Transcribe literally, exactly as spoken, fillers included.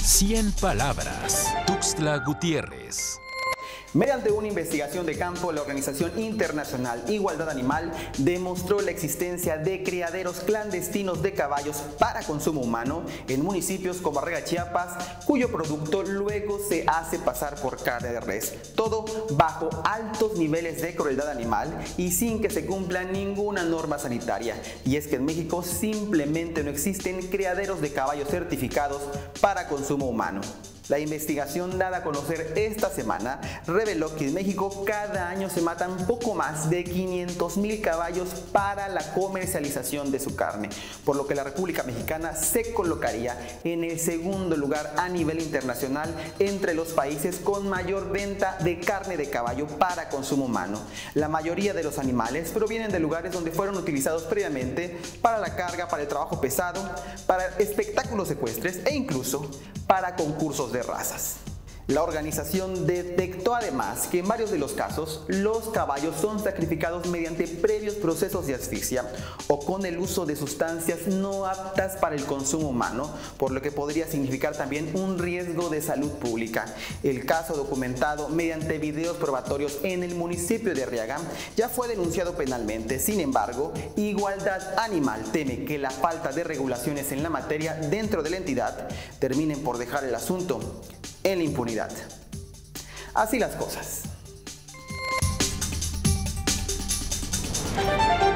cien palabras. Tuxtla Gutiérrez. Mediante una investigación de campo, la Organización Internacional Igualdad Animal demostró la existencia de criaderos clandestinos de caballos para consumo humano en municipios como Arriaga, Chiapas, cuyo producto luego se hace pasar por carne de res. Todo bajo altos niveles de crueldad animal y sin que se cumpla ninguna norma sanitaria. Y es que en México simplemente no existen criaderos de caballos certificados para consumo humano. La investigación dada a conocer esta semana reveló que en México cada año se matan poco más de quinientos mil caballos para la comercialización de su carne, por lo que la República Mexicana se colocaría en el segundo lugar a nivel internacional entre los países con mayor venta de carne de caballo para consumo humano. La mayoría de los animales provienen de lugares donde fueron utilizados previamente para la carga, para el trabajo pesado, para espectáculos ecuestres e incluso para concursos de de razas. La organización detectó además que en varios de los casos los caballos son sacrificados mediante previos procesos de asfixia o con el uso de sustancias no aptas para el consumo humano, por lo que podría significar también un riesgo de salud pública. El caso documentado mediante videos probatorios en el municipio de Arriaga ya fue denunciado penalmente. Sin embargo, Igualdad Animal teme que la falta de regulaciones en la materia dentro de la entidad terminen por dejar el asunto en la impunidad. Así las cosas.